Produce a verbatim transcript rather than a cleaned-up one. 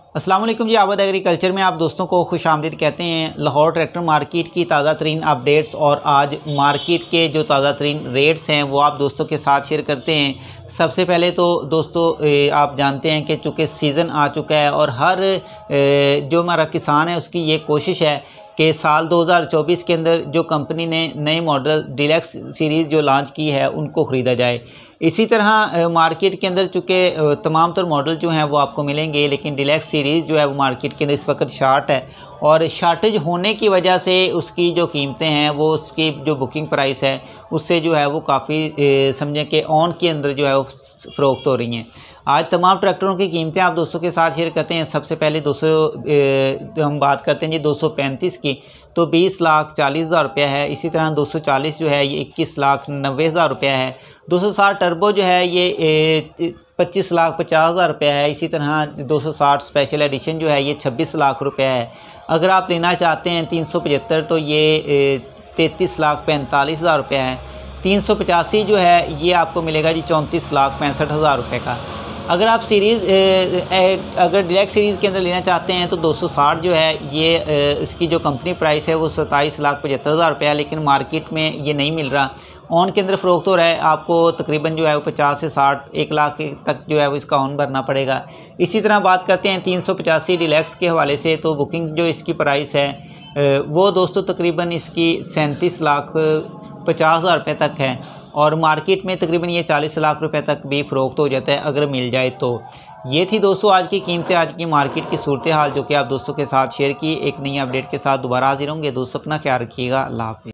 अस्सलाम वालेकुम जी। आबाद एग्रीकल्चर में आप दोस्तों को खुश आमदीद कहते हैं। लाहौर ट्रैक्टर मार्केट की ताज़ा तरीन अपडेट्स और आज मार्केट के जो ताज़ा तरीन रेट्स हैं वो आप दोस्तों के साथ शेयर करते हैं। सबसे पहले तो दोस्तों आप जानते हैं कि चूँकि सीज़न आ चुका है और हर जो हमारा किसान है उसकी ये कोशिश है कि साल दो हज़ार चौबीस के अंदर जो कंपनी ने नए मॉडल डीलक्स सीरीज़ जो लॉन्च की है उनको ख़रीदा जाए। इसी तरह मार्केट के अंदर चूँकि तमाम तर मॉडल जो हैं वो आपको मिलेंगे, लेकिन डीलक्स सीरीज़ जो है वो मार्केट के अंदर इस वक्त शार्ट है और शार्टेज होने की वजह से उसकी जो कीमतें हैं वो उसकी जो बुकिंग प्राइस है उससे जो है वो काफ़ी समझें कि ऑन के अंदर जो है वो फ़रोख्त हो रही हैं। आज तमाम ट्रैक्टरों की कीमतें आप दोस्तों के साथ शेयर करते हैं। सबसे पहले दो सौ हम बात करते हैं जी दो सौ पैंतीस की, तो बीस लाख चालीस हज़ार रुपया है। इसी तरह दो सौ चालीस जो है ये इक्कीस लाख नब्बे हज़ार रुपया है। दो सौ साठ टर्बो जो है ये पच्चीस लाख पचास हज़ार रुपया है। इसी तरह दो सौ साठ स्पेशल एडिशन जो है ये छब्बीस लाख रुपया है। अगर आप लेना चाहते हैं तीन सौ पचहत्तर तो ये तैंतीस लाख पैंतालीस हज़ार रुपया है। तीन सौ पचासी जो है ये आपको मिलेगा जी चौंतीस लाख पैंसठ हज़ार रुपये का। अगर आप सीरीज़ अगर डीलक्स सीरीज़ के अंदर लेना चाहते हैं तो दो सौ साठ जो है ये इसकी जो कंपनी प्राइस है वो सत्ताईस लाख पचहत्तर हज़ार रुपया है, लेकिन मार्केट में ये नहीं मिल रहा। ऑन के अंदर फ़रोख्त हो रहा है, आपको तकरीबन जो है वो पचास से साठ एक लाख तक जो है वो इसका ऑन भरना पड़ेगा। इसी तरह बात करते हैं तीन सौ पचासी डीलक्स के हवाले से, तो बुकिंग जो इसकी प्राइस है वो दोस्तों तकरीबन इसकी सैंतीस लाख पचास हज़ार रुपये तक है और मार्केट में तकरीबन ये चालीस लाख रुपए तक भी फ़रोख्त हो जाता है अगर मिल जाए तो। ये थी दोस्तों आज की कीमतें, आज की मार्केट की सूरत हाल जो कि आप दोस्तों के साथ शेयर की। एक नई अपडेट के साथ दोबारा हाजिर होंगे। दोस्तों अपना ख्याल रखिएगा। अल्लाह हाफ़िज़।